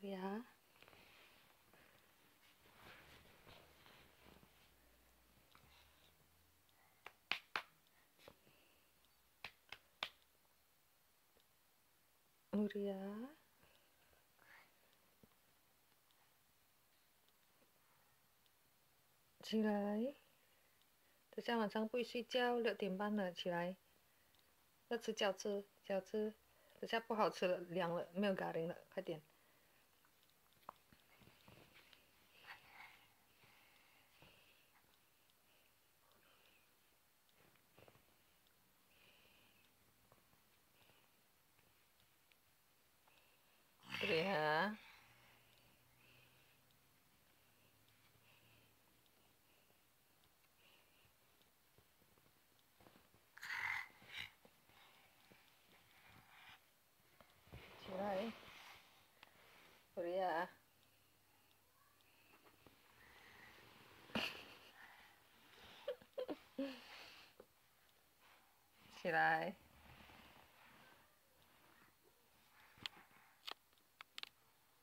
呀，Uria，起来，等下晚上不会睡觉，6点半了，起来，要吃饺子，饺子，等下不好吃了，凉了，没有咖喱了，快点。对呀，起来，对呀，起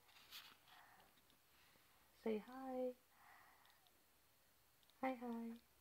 来。Say hi. Hi hi.